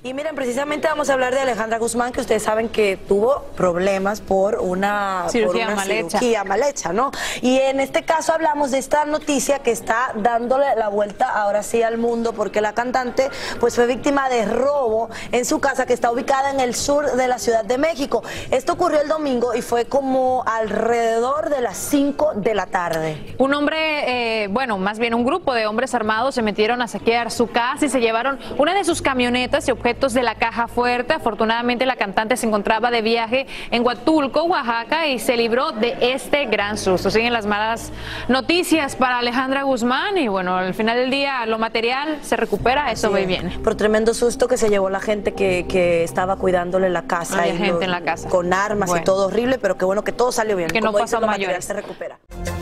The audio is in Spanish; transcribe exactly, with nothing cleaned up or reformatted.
Y miren, precisamente vamos a hablar de Alejandra Guzmán, que ustedes saben que tuvo problemas por una cirugía, por una mal, hecha. cirugía mal hecha, ¿no? Y en este caso hablamos de esta noticia que está dándole la vuelta ahora sí al mundo, porque la cantante pues fue víctima de robo en su casa, que está ubicada en el sur de la Ciudad de México. Esto ocurrió el domingo y fue como alrededor de las cinco de la tarde. Un hombre, eh, bueno, más bien un grupo de hombres armados se metieron a saquear su casa y se llevaron una de sus camionetas y objetos de la caja fuerte. Afortunadamente la cantante se encontraba de viaje en Huatulco, Oaxaca, y se libró de este gran susto. Siguen las malas noticias para Alejandra Guzmán y bueno, al final del día lo material se recupera, eso va y viene. Por tremendo susto que se llevó la gente que, que estaba cuidándole la casa. Había y gente lo, en la casa. Con armas bueno. y todo horrible, pero qué bueno que todo salió bien. Que Como no pasó dice, lo mayores. material se recupera.